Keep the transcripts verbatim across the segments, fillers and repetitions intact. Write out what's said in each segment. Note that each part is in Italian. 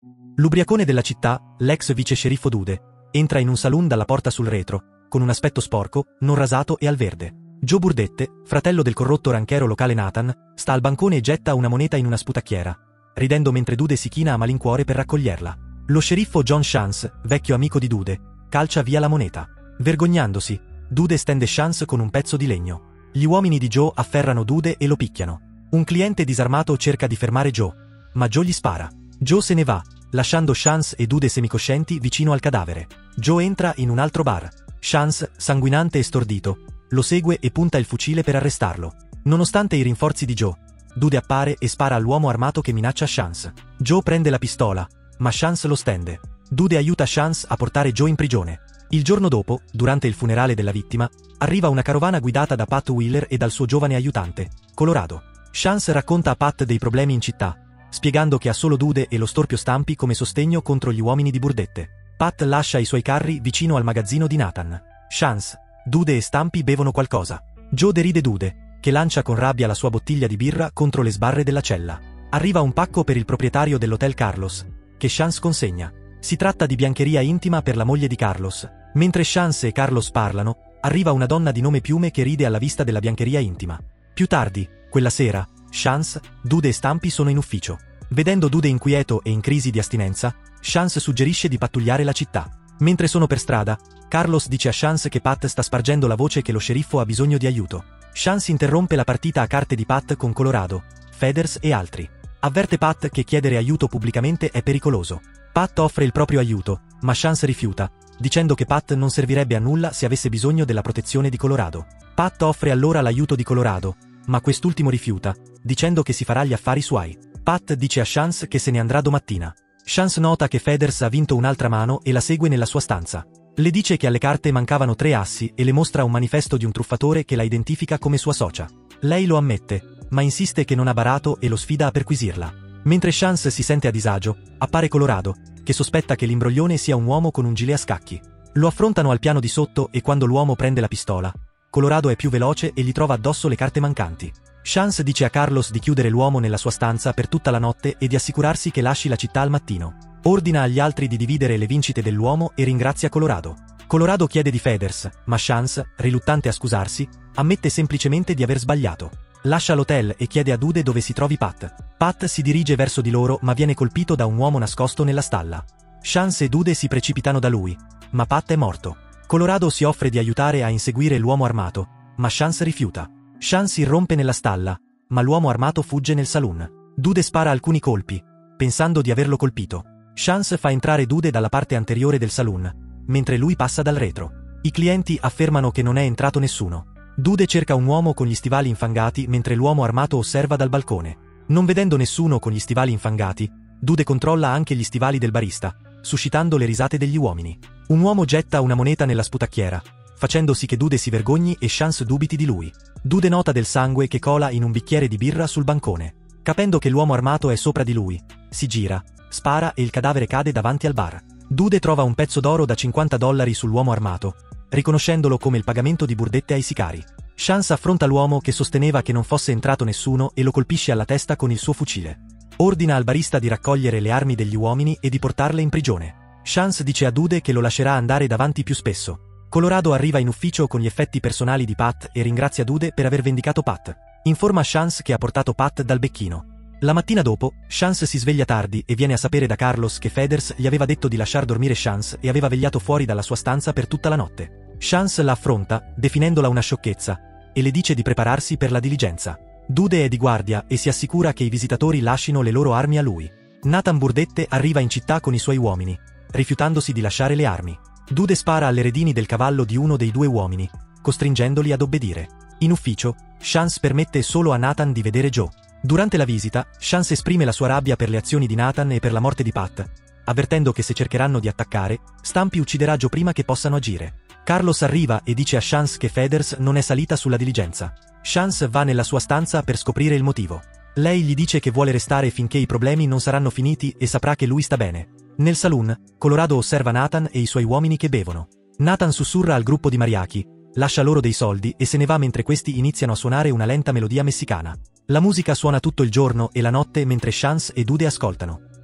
L'ubriacone della città, l'ex vice sceriffo Dude, entra in un saloon dalla porta sul retro, con un aspetto sporco, non rasato e al verde. Joe Burdette, fratello del corrotto ranchero locale Nathan, sta al bancone e getta una moneta in una sputacchiera, ridendo mentre Dude si china a malincuore per raccoglierla. Lo sceriffo John Chance, vecchio amico di Dude, calcia via la moneta. Vergognandosi, Dude stende Chance con un pezzo di legno. Gli uomini di Joe afferrano Dude e lo picchiano. Un cliente disarmato cerca di fermare Joe, ma Joe gli spara. Joe se ne va, lasciando Chance e Dude semicoscienti vicino al cadavere. Joe entra in un altro bar. Chance, sanguinante e stordito, lo segue e punta il fucile per arrestarlo. Nonostante i rinforzi di Joe, Dude appare e spara all'uomo armato che minaccia Chance. Joe prende la pistola, ma Chance lo stende. Dude aiuta Chance a portare Joe in prigione. Il giorno dopo, durante il funerale della vittima, arriva una carovana guidata da Pat Wheeler e dal suo giovane aiutante, Colorado. Chance racconta a Pat dei problemi in città, spiegando che ha solo Dude e lo storpio stampi come sostegno contro gli uomini di Burdette. Pat lascia i suoi carri vicino al magazzino di Nathan. Chance, Dude e Stampi bevono qualcosa. Joe deride Dude, che lancia con rabbia la sua bottiglia di birra contro le sbarre della cella. Arriva un pacco per il proprietario dell'hotel Carlos, che Chance consegna. Si tratta di biancheria intima per la moglie di Carlos. Mentre Chance e Carlos parlano, arriva una donna di nome Piume che ride alla vista della biancheria intima. Più tardi, quella sera, Chance, Dude e Stampi sono in ufficio. Vedendo Dude inquieto e in crisi di astinenza, Chance suggerisce di pattugliare la città. Mentre sono per strada, Carlos dice a Chance che Pat sta spargendo la voce che lo sceriffo ha bisogno di aiuto. Chance interrompe la partita a carte di Pat con Colorado, Feathers e altri. Avverte Pat che chiedere aiuto pubblicamente è pericoloso. Pat offre il proprio aiuto, ma Chance rifiuta, dicendo che Pat non servirebbe a nulla se avesse bisogno della protezione di Colorado. Pat offre allora l'aiuto di Colorado, ma quest'ultimo rifiuta, dicendo che si farà gli affari suoi. Pat dice a Chance che se ne andrà domattina. Chance nota che Feathers ha vinto un'altra mano e la segue nella sua stanza. Le dice che alle carte mancavano tre assi e le mostra un manifesto di un truffatore che la identifica come sua socia. Lei lo ammette, ma insiste che non ha barato e lo sfida a perquisirla. Mentre Chance si sente a disagio, appare Colorado, che sospetta che l'imbroglione sia un uomo con un gilet a scacchi. Lo affrontano al piano di sotto e quando l'uomo prende la pistola, Colorado è più veloce e gli trova addosso le carte mancanti. Chance dice a Carlos di chiudere l'uomo nella sua stanza per tutta la notte e di assicurarsi che lasci la città al mattino. Ordina agli altri di dividere le vincite dell'uomo e ringrazia Colorado. Colorado chiede di Feathers, ma Chance, riluttante a scusarsi, ammette semplicemente di aver sbagliato. Lascia l'hotel e chiede a Dude dove si trovi Pat. Pat si dirige verso di loro ma viene colpito da un uomo nascosto nella stalla. Chance e Dude si precipitano da lui, ma Pat è morto. Colorado si offre di aiutare a inseguire l'uomo armato, ma Chance rifiuta. Chance irrompe nella stalla, ma l'uomo armato fugge nel saloon. Dude spara alcuni colpi, pensando di averlo colpito. Chance fa entrare Dude dalla parte anteriore del saloon, mentre lui passa dal retro. I clienti affermano che non è entrato nessuno. Dude cerca un uomo con gli stivali infangati mentre l'uomo armato osserva dal balcone. Non vedendo nessuno con gli stivali infangati, Dude controlla anche gli stivali del barista, suscitando le risate degli uomini. Un uomo getta una moneta nella sputacchiera, facendo sì che Dude si vergogni e Chance dubiti di lui. Dude nota del sangue che cola in un bicchiere di birra sul bancone. Capendo che l'uomo armato è sopra di lui, si gira, spara e il cadavere cade davanti al bar. Dude trova un pezzo d'oro da cinquanta dollari sull'uomo armato, riconoscendolo come il pagamento di Burdette ai sicari. Chance affronta l'uomo che sosteneva che non fosse entrato nessuno e lo colpisce alla testa con il suo fucile. Ordina al barista di raccogliere le armi degli uomini e di portarle in prigione. Chance dice a Dude che lo lascerà andare davanti più spesso. Colorado arriva in ufficio con gli effetti personali di Pat e ringrazia Dude per aver vendicato Pat. Informa Chance che ha portato Pat dal becchino. La mattina dopo, Chance si sveglia tardi e viene a sapere da Carlos che Feathers gli aveva detto di lasciar dormire Chance e aveva vegliato fuori dalla sua stanza per tutta la notte. Chance la affronta, definendola una sciocchezza, e le dice di prepararsi per la diligenza. Dude è di guardia e si assicura che i visitatori lascino le loro armi a lui. Nathan Burdette arriva in città con i suoi uomini, rifiutandosi di lasciare le armi. Dude spara alle redini del cavallo di uno dei due uomini, costringendoli ad obbedire. In ufficio, Chance permette solo a Nathan di vedere Joe. Durante la visita, Chance esprime la sua rabbia per le azioni di Nathan e per la morte di Pat, avvertendo che se cercheranno di attaccare, Stampi ucciderà Joe prima che possano agire. Carlos arriva e dice a Chance che Feathers non è salita sulla diligenza. Chance va nella sua stanza per scoprire il motivo. Lei gli dice che vuole restare finché i problemi non saranno finiti e saprà che lui sta bene. Nel saloon, Colorado osserva Nathan e i suoi uomini che bevono. Nathan sussurra al gruppo di mariachi, lascia loro dei soldi e se ne va mentre questi iniziano a suonare una lenta melodia messicana. La musica suona tutto il giorno e la notte mentre Chance e Dude ascoltano.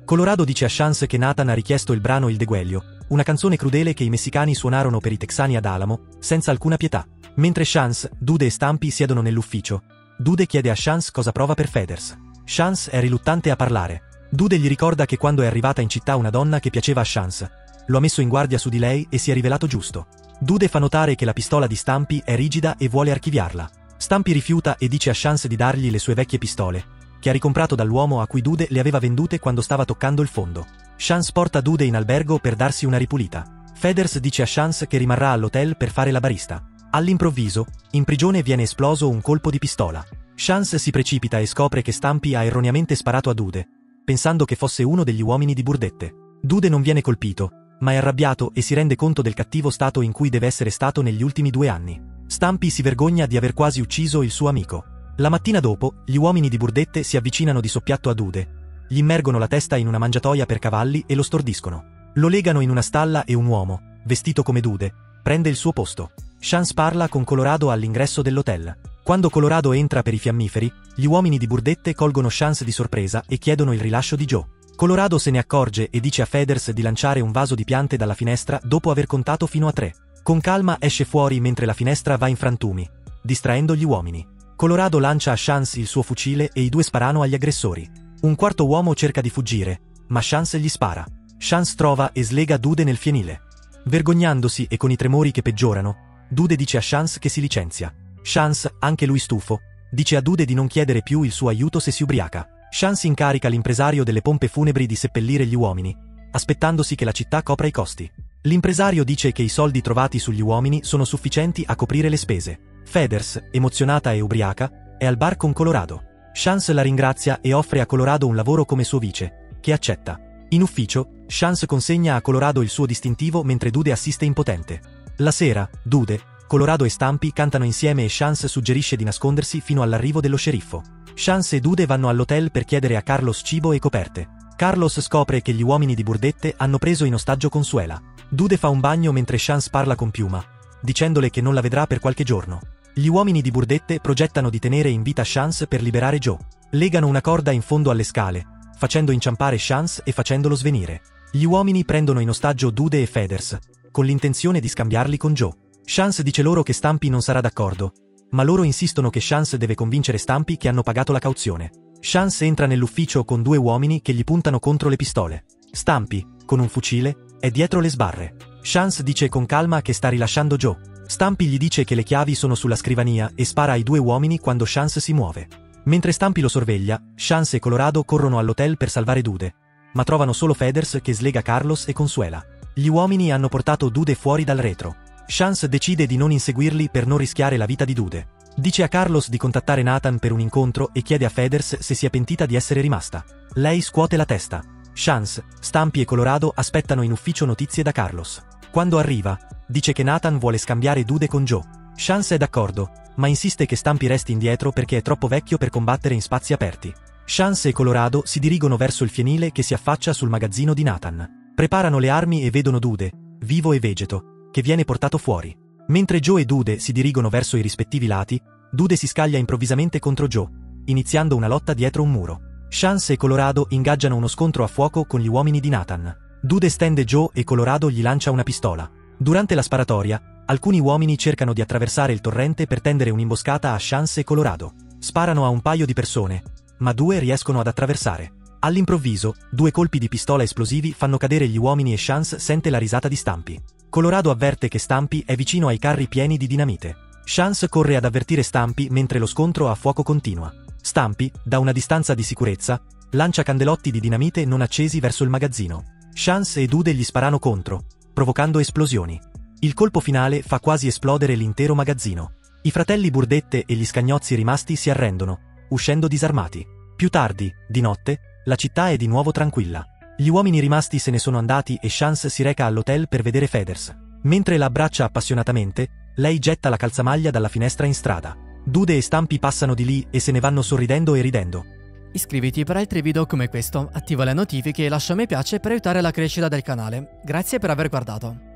Colorado dice a Chance che Nathan ha richiesto il brano Il Deguelio, una canzone crudele che i messicani suonarono per i texani ad Alamo, senza alcuna pietà. Mentre Chance, Dude e Stampy siedono nell'ufficio, Dude chiede a Chance cosa prova per Feathers. Chance è riluttante a parlare. Dude gli ricorda che quando è arrivata in città una donna che piaceva a Chance, lo ha messo in guardia su di lei e si è rivelato giusto. Dude fa notare che la pistola di Stampy è rigida e vuole archiviarla. Stampy rifiuta e dice a Chance di dargli le sue vecchie pistole, che ha ricomprato dall'uomo a cui Dude le aveva vendute quando stava toccando il fondo. Chance porta Dude in albergo per darsi una ripulita. Feathers dice a Chance che rimarrà all'hotel per fare la barista. All'improvviso, in prigione viene esploso un colpo di pistola. Chance si precipita e scopre che Stampy ha erroneamente sparato a Dude, pensando che fosse uno degli uomini di Burdette. Dude non viene colpito, ma è arrabbiato e si rende conto del cattivo stato in cui deve essere stato negli ultimi due anni. Stampy si vergogna di aver quasi ucciso il suo amico. La mattina dopo, gli uomini di Burdette si avvicinano di soppiatto a Dude, gli immergono la testa in una mangiatoia per cavalli e lo stordiscono. Lo legano in una stalla e un uomo, vestito come Dude, prende il suo posto. Chance parla con Colorado all'ingresso dell'hotel. Quando Colorado entra per i fiammiferi, gli uomini di Burdette colgono Chance di sorpresa e chiedono il rilascio di Joe. Colorado se ne accorge e dice a Feathers di lanciare un vaso di piante dalla finestra dopo aver contato fino a tre. Con calma esce fuori mentre la finestra va in frantumi, distraendo gli uomini. Colorado lancia a Chance il suo fucile e i due sparano agli aggressori. Un quarto uomo cerca di fuggire, ma Chance gli spara. Chance trova e slega Dude nel fienile. Vergognandosi e con i tremori che peggiorano, Dude dice a Chance che si licenzia. Chance, anche lui stufo, dice a Dude di non chiedere più il suo aiuto se si ubriaca. Chance incarica l'impresario delle pompe funebri di seppellire gli uomini, aspettandosi che la città copra i costi. L'impresario dice che i soldi trovati sugli uomini sono sufficienti a coprire le spese. Feathers, emozionata e ubriaca, è al bar con Colorado. Chance la ringrazia e offre a Colorado un lavoro come suo vice, che accetta. In ufficio, Chance consegna a Colorado il suo distintivo mentre Dude assiste impotente. La sera, Dude, Colorado e Stampy cantano insieme e Chance suggerisce di nascondersi fino all'arrivo dello sceriffo. Chance e Dude vanno all'hotel per chiedere a Carlos cibo e coperte. Carlos scopre che gli uomini di Burdette hanno preso in ostaggio Consuela. Dude fa un bagno mentre Chance parla con Piuma, dicendole che non la vedrà per qualche giorno. Gli uomini di Burdette progettano di tenere in vita Chance per liberare Joe. Legano una corda in fondo alle scale, facendo inciampare Chance e facendolo svenire. Gli uomini prendono in ostaggio Dude e Feathers, con l'intenzione di scambiarli con Joe. Chance dice loro che Stampy non sarà d'accordo, ma loro insistono che Chance deve convincere Stampy che hanno pagato la cauzione. Chance entra nell'ufficio con due uomini che gli puntano contro le pistole. Stampy, con un fucile, è dietro le sbarre. Chance dice con calma che sta rilasciando Joe. Stampy gli dice che le chiavi sono sulla scrivania e spara ai due uomini quando Chance si muove. Mentre Stampy lo sorveglia, Chance e Colorado corrono all'hotel per salvare Dude, ma trovano solo Feathers che slega Carlos e Consuela. Gli uomini hanno portato Dude fuori dal retro. Chance decide di non inseguirli per non rischiare la vita di Dude. Dice a Carlos di contattare Nathan per un incontro e chiede a Feathers se si è pentita di essere rimasta. Lei scuote la testa. Chance, Stampy e Colorado aspettano in ufficio notizie da Carlos. Quando arriva, dice che Nathan vuole scambiare Dude con Joe. Chance è d'accordo, ma insiste che Stampy resti indietro perché è troppo vecchio per combattere in spazi aperti. Chance e Colorado si dirigono verso il fienile che si affaccia sul magazzino di Nathan. Preparano le armi e vedono Dude, vivo e vegeto, che viene portato fuori. Mentre Joe e Dude si dirigono verso i rispettivi lati, Dude si scaglia improvvisamente contro Joe, iniziando una lotta dietro un muro. Chance e Colorado ingaggiano uno scontro a fuoco con gli uomini di Nathan. Dude stende Joe e Colorado gli lancia una pistola. Durante la sparatoria, alcuni uomini cercano di attraversare il torrente per tendere un'imboscata a Chance e Colorado. Sparano a un paio di persone, ma due riescono ad attraversare. All'improvviso, due colpi di pistola esplosivi fanno cadere gli uomini e Chance sente la risata di Stampy. Colorado avverte che Stampy è vicino ai carri pieni di dinamite. Chance corre ad avvertire Stampy mentre lo scontro a fuoco continua. Stampy, da una distanza di sicurezza, lancia candelotti di dinamite non accesi verso il magazzino. Chance e Dude gli sparano contro, provocando esplosioni. Il colpo finale fa quasi esplodere l'intero magazzino. I fratelli Burdette e gli scagnozzi rimasti si arrendono, uscendo disarmati. Più tardi, di notte, la città è di nuovo tranquilla. Gli uomini rimasti se ne sono andati e Chance si reca all'hotel per vedere Feathers. Mentre la abbraccia appassionatamente, lei getta la calzamaglia dalla finestra in strada. Dude e Stampy passano di lì e se ne vanno sorridendo e ridendo. Iscriviti per altri video come questo, attiva le notifiche e lascia mi piace per aiutare la crescita del canale. Grazie per aver guardato.